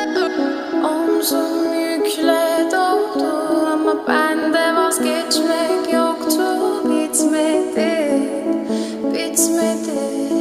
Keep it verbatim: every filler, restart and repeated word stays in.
Omzum yükle doldu ama bende vazgeçmek yoktu. Bitmedi, bitmedi.